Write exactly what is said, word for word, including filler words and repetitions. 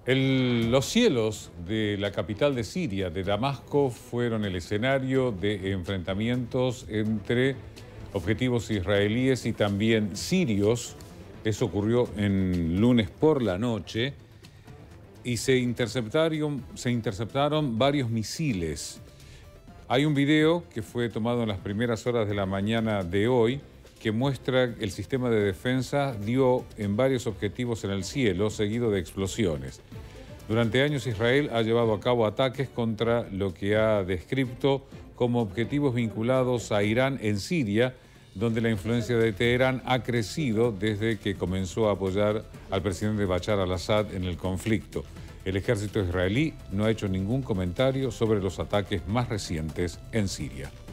El- los cielos de la capital de Siria, de Damasco, fueron el escenario de enfrentamientos entre objetivos israelíes y también sirios. Eso ocurrió en lunes por la noche y se interceptaron, se interceptaron varios misiles. Hay un video que fue tomado en las primeras horas de la mañana de hoy que muestra que el sistema de defensa dio en varios objetivos en el cielo, seguido de explosiones. Durante años Israel ha llevado a cabo ataques contra lo que ha descrito como objetivos vinculados a Irán en Siria, donde la influencia de Teherán ha crecido desde que comenzó a apoyar al presidente Bashar al-Assad en el conflicto. El ejército israelí no ha hecho ningún comentario sobre los ataques más recientes en Siria.